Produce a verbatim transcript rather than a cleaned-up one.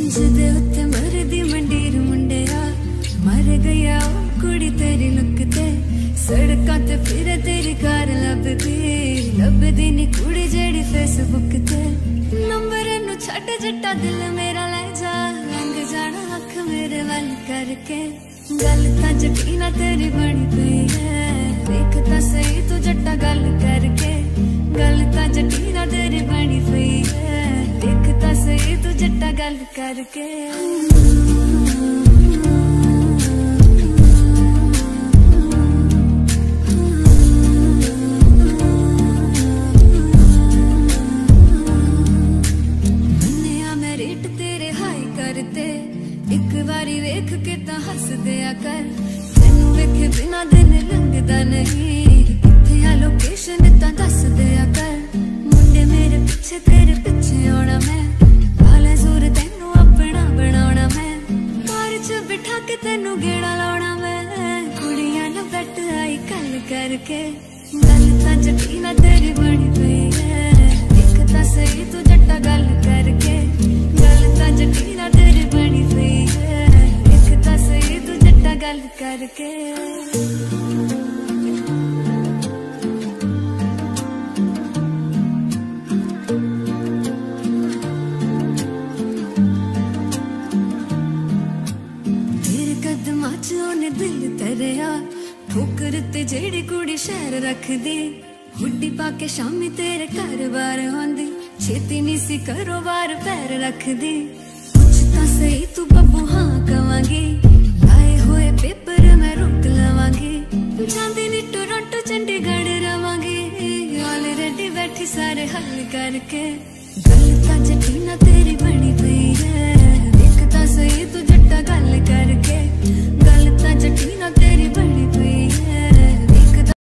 जिदे उत्ते मरदी मंडीर मुंडेया मर गया ओ कुड़ी तेरी लुक ते सड़कां ते फिर तेरी कार लभदी लभदी नी कुड़ी जेड़ी फेसबुक ते नंबर नू छड्ड जट्टा दिल मेरा ले जा लंघ जाना अख मेरे वल करके गल तां जटीना तेरी बनी पई है देख तां सही तू जट्टा गल करके गल तां जटीना तेरी बनी पई है देख तां सही तू जट्टा गल करके एक बारी वेख के तां हस दिया कर तेनू वेखे बिना दिन लंघदा नहीं किथे आ लोकेशन तां दस दिया कर मुंडे मेरे पीछे तेरे पीछे आना मैं काले सूर तेनू अपना बनाना मैं कार च बिठा के तेनू गेड़ा लाउणा मैं कुड़ियां ना बैठ आई गल करके गल तां जटीना तेरी बनी पई है एक तां सही तू जट्टा गल करके गल तां जटीना तेरी बनी पई है एक तां सही तू जट्टा गल करके तेरे कदमां च ओने दिल धरिया ठोकर ते जेड़ी कुड़ी शहर रखदी हुड्डी पाके शामी तेरे घर बार आंदी छेती नी सी करो बार पैर रखदी कुछ तां सही तू बब्बू हाँ कवांगी लाए होए पेपर मैं रोक लवांगी जांदी नी टोरंटो चंडीगढ़ रवांगी ऑलरेडी बैठी सारे हल करके गल तां जटीना तेरी